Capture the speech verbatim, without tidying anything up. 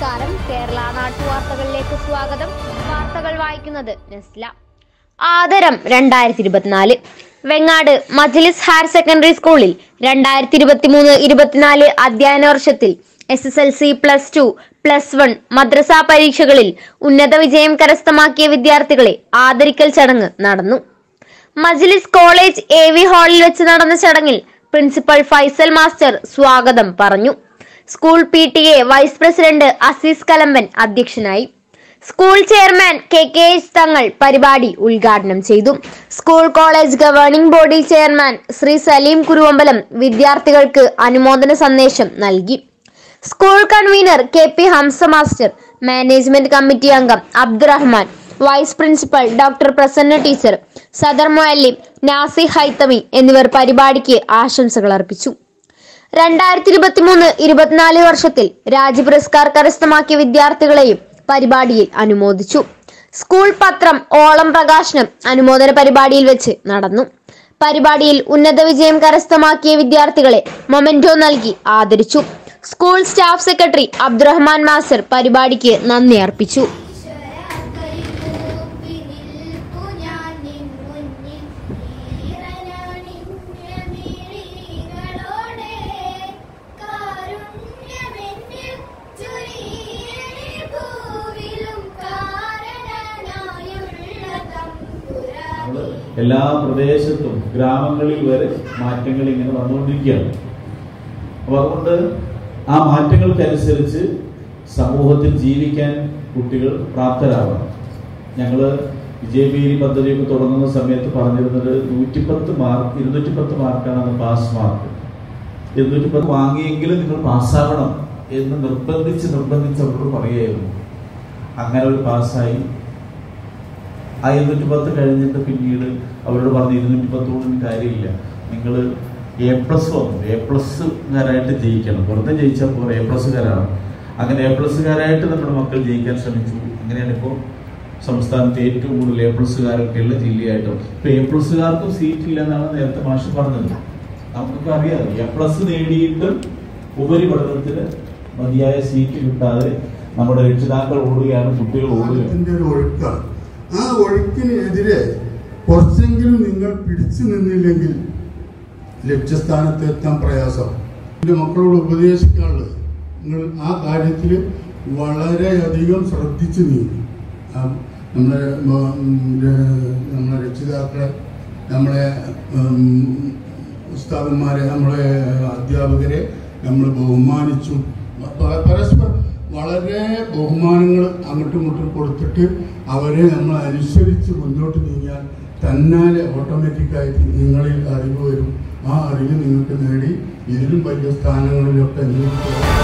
നമസ്കാരം. കേരള നാട്ടുവാർത്തകളിലേക്ക് സ്വാഗതം. വാർത്തകൾ വായിക്കുന്നത് നസ്ല. ആദരം രണ്ടായിരത്തി ഇരുപത്തിനാല്. വെങ്ങാട് മജ്ലിസ് ഹയർ സെക്കൻഡറി സ്കൂളിൽ രണ്ടായിരത്തി ഇരുപത്തി മൂന്ന് ഇരുപത്തിനാല് അധ്യയന വർഷത്തിൽ S S L C plus two plus one മദ്രസ പരീക്ഷകളിൽ ഉന്നത വിജയം കരസ്ഥമാക്കിയ വിദ്യാർത്ഥികളെ ആദരിക്കൽ ചടങ്ങ് നടന്നു. മജ്ലിസ് കോളേജ് എ വി ഹാളിൽ വെച്ച് നടന്ന ചടങ്ങിൽ പ്രിൻസിപ്പൽ ഫൈസൽ മാസ്റ്റർ സ്വാഗതം പറഞ്ഞു. School P T A vice president Aziz Kalamban അധ്യക്ഷനായി. School chairman K K S Thangal പരിപാടി ഉദ്ഘാടനം ചെയ്തു. School college governing body chairman Shri Saleem Kuruvambalam വിദ്യാർത്ഥികൾക്ക് അനുമോദന സന്ദേശം നൽകി. School convener K P Hamsa master, management committee അംഗം Abdurahman, vice principal doctor Prasanna teacher, സദർ മുഅല്ലിം നാസി ഹൈത്തമി എന്നിവർ പരിപാടിക്ക് ആശംസകൾ അർപ്പിച്ചു. രണ്ടായിരത്തി ഇരുപത്തി മൂന്ന് ഇരുപത്തിനാല് വർഷത്തിൽ രാജ്യ പുരസ്കാർ കരസ്ഥമാക്കിയ വിദ്യാർത്ഥികളെയും പരിപാടിയിൽ അനുമോദിച്ചു. സ്കൂൾ പത്രം ഓളം പ്രകാശനം അനുമോദന പരിപാടിയിൽ വെച്ച് നടന്നു. പരിപാടിയിൽ ഉന്നത വിജയം കരസ്ഥമാക്കിയ വിദ്യാർത്ഥികളെ മൊമെന്റോ നൽകി ആദരിച്ചു. School staff secretary Abdurahman master പരിപാടിക്ക് നന്ദി അർപ്പിച്ചു. എല്ലാ പ്രദേശത്തും ഗ്രാമങ്ങളിൽ വരെ മാറ്റങ്ങൾ ഇങ്ങനെ വന്നുകൊണ്ടിരിക്കുകയാണ്. അപ്പൊ അതുകൊണ്ട് ആ മാറ്റങ്ങൾക്കനുസരിച്ച് സമൂഹത്തിൽ ജീവിക്കാൻ കുട്ടികൾ പ്രാപ്തരാവണം. ഞങ്ങള് വിജയബീരി പദ്ധതിയൊക്കെ തുടങ്ങുന്ന സമയത്ത് പറഞ്ഞിരുന്നത് നൂറ്റിപ്പത്ത് മാർക്ക് ഇരുന്നൂറ്റി പത്ത് മാർക്കാണ് അത് പാസ് മാർക്ക്. ഇരുന്നൂറ്റി പത്ത് വാങ്ങിയെങ്കിലും നിങ്ങൾ പാസ്സാവണം എന്ന് നിർബന്ധിച്ച് നിർബന്ധിച്ച് അവരോട് പറയുകയായിരുന്നു. അങ്ങനെ ഒരു പാസ്സായി. ആ ഇരുന്നൂറ്റി പത്ത് കഴിഞ്ഞിട്ട് പിന്നീട് അവരോട് പറഞ്ഞ് ഇരുന്നൂറ്റി പത്തോടൊന്നും കാര്യമില്ല, നിങ്ങൾ എ പ്ലസ് വന്നു, എ പ്ലസ്സുകാരായിട്ട് ജയിക്കണം, വെറുതെ ജയിച്ചാൽ പോലെ എ പ്ലസ്സുകാരാണ്. അങ്ങനെ എ പ്ലസ്സുകാരായിട്ട് നമ്മുടെ മക്കൾ ജയിക്കാൻ ശ്രമിച്ചു. അങ്ങനെയാണ് ഇപ്പോൾ സംസ്ഥാനത്ത് ഏറ്റവും കൂടുതൽ എ പ്ലസ്സുകാരൊക്കെയുള്ള ജില്ലയായിട്ടും. ഇപ്പൊ എ പ്ലസ്സുകാർക്കും സീറ്റ് ഇല്ല എന്നാണ് നേരത്തെ മാഷ് പറഞ്ഞത്. നമുക്കൊക്കെ അറിയാം, എ പ്ലസ് നേടിയിട്ട് ഉപരിപഠനത്തിന് മതിയായ സീറ്റ് കിട്ടാതെ നമ്മുടെ രക്ഷിതാക്കൾ ഓടുകയാണ്, കുട്ടികൾ ഓടുകയാണ്. ആ ഒഴുക്കിനെതിരെ കുറച്ചെങ്കിലും നിങ്ങൾ പിടിച്ചു നിന്നില്ലെങ്കിൽ ലക്ഷ്യസ്ഥാനത്ത് എത്താൻ പ്രയാസം. എൻ്റെ മക്കളോട് ഉപദേശിക്കാനുള്ളത്, നിങ്ങൾ ആ കാര്യത്തിൽ വളരെയധികം ശ്രദ്ധിച്ചു നീങ്ങും. നമ്മളെ നമ്മളെ രക്ഷിതാക്കളെ, നമ്മളെ ഉസ്താദന്മാരെ, നമ്മളെ അധ്യാപകരെ നമ്മൾ ബഹുമാനിച്ചും പരസ്പരം വളരെ ബഹുമാനങ്ങൾ അങ്ങോട്ടും ഇങ്ങോട്ടും കൊടുത്തിട്ട് അവരെ നമ്മൾ അനുസരിച്ച് മുന്നോട്ട് നീങ്ങിയാൽ തന്നാലെ ഓട്ടോമാറ്റിക്കായിട്ട് നിങ്ങളിൽ അറിവ് വരും. ആ അറിവ് നിങ്ങൾക്ക് നേടി ഇതിലും വലിയ സ്ഥാനങ്ങളിലൊക്കെ നിങ്ങൾക്ക്